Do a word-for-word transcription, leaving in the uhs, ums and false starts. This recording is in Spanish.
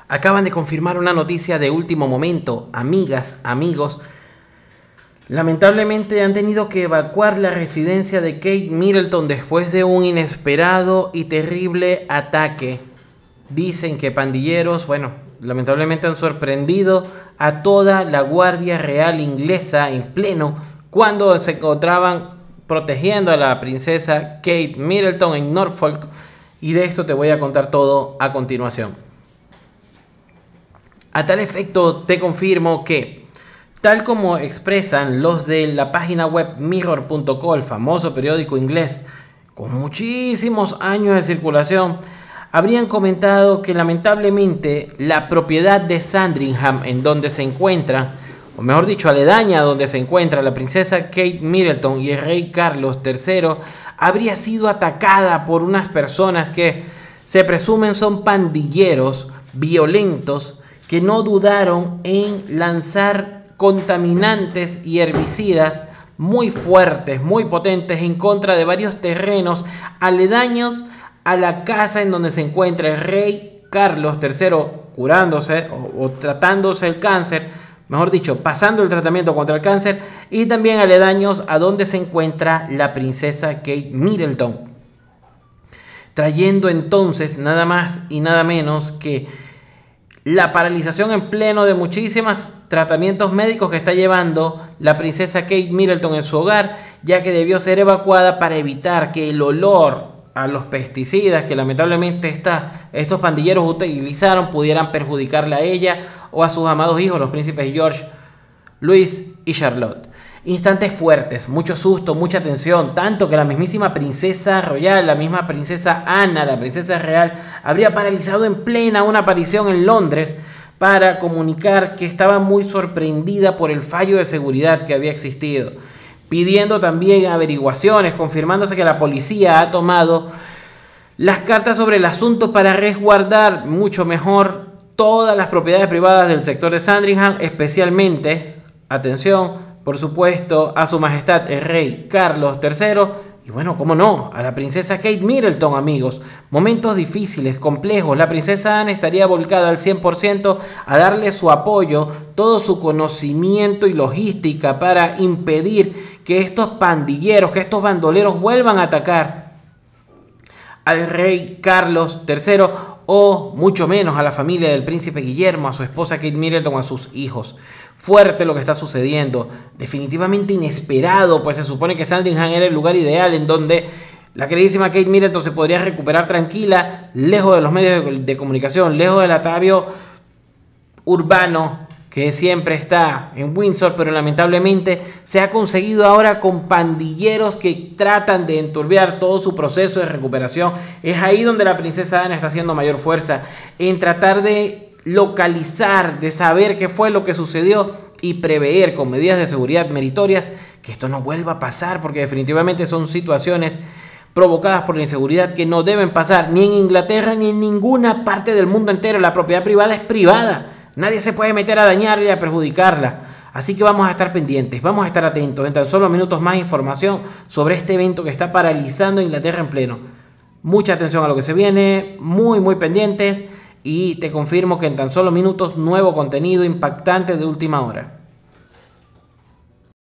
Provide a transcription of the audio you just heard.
Acaban de confirmar una noticia de último momento. Amigas, amigos, lamentablemente han tenido que evacuar la residencia de Kate Middleton después de un inesperado y terrible ataque. Dicen que pandilleros, bueno, lamentablemente han sorprendido a toda la Guardia Real inglesa en pleno cuando se encontraban protegiendo a la princesa Kate Middleton en Norfolk. Y de esto te voy a contar todo a continuación. A tal efecto, te confirmo que, tal como expresan los de la página web mirror punto co, el famoso periódico inglés con muchísimos años de circulación, habrían comentado que lamentablemente la propiedad de Sandringham, en donde se encuentra, o mejor dicho, aledaña donde se encuentra la princesa Kate Middleton y el rey Carlos tercero, habría sido atacada por unas personas que se presumen son pandilleros violentos, que no dudaron en lanzar contaminantes y herbicidas muy fuertes, muy potentes en contra de varios terrenos aledaños a la casa en donde se encuentra el rey Carlos tercero curándose o, o tratándose el cáncer, mejor dicho, pasando el tratamiento contra el cáncer, y también aledaños a donde se encuentra la princesa Kate Middleton, trayendo entonces nada más y nada menos que la paralización en pleno de muchísimos tratamientos médicos que está llevando la princesa Kate Middleton en su hogar, ya que debió ser evacuada para evitar que el olor a los pesticidas que lamentablemente esta, estos pandilleros utilizaron pudieran perjudicarla a ella o a sus amados hijos, los príncipes George, Luis y Charlotte. Instantes fuertes, mucho susto, mucha tensión, tanto que la mismísima princesa royal, la misma princesa Ana, la princesa real, habría paralizado en plena una aparición en Londres para comunicar que estaba muy sorprendida por el fallo de seguridad que había existido, pidiendo también averiguaciones, confirmándose que la policía ha tomado las cartas sobre el asunto para resguardar mucho mejor todas las propiedades privadas del sector de Sandringham, especialmente, atención, por supuesto, a su majestad el rey Carlos tercero y bueno, cómo no, a la princesa Kate Middleton, amigos. Momentos difíciles, complejos. La princesa Anne estaría volcada al cien por ciento a darle su apoyo, todo su conocimiento y logística para impedir que estos pandilleros, que estos bandoleros vuelvan a atacar al rey Carlos tercero o mucho menos a la familia del príncipe Guillermo, a su esposa Kate Middleton, a sus hijos. Fuerte lo que está sucediendo, definitivamente inesperado, pues se supone que Sandringham era el lugar ideal en donde la queridísima Kate Middleton se podría recuperar tranquila, lejos de los medios de, de comunicación, lejos del atavio urbano que siempre está en Windsor, pero lamentablemente se ha conseguido ahora con pandilleros que tratan de enturbiar todo su proceso de recuperación. Es ahí donde la princesa Ana está haciendo mayor fuerza, en tratar de localizar, de saber qué fue lo que sucedió y prever con medidas de seguridad meritorias que esto no vuelva a pasar, porque definitivamente son situaciones provocadas por la inseguridad que no deben pasar ni en Inglaterra ni en ninguna parte del mundo entero. La propiedad privada es privada, nadie se puede meter a dañarla y a perjudicarla. Así que vamos a estar pendientes, vamos a estar atentos. En tan solo minutos más información sobre este evento que está paralizando Inglaterra en pleno. Mucha atención a lo que se viene, muy muy pendientes. Y te confirmo que en tan solo minutos nuevo contenido impactante de última hora.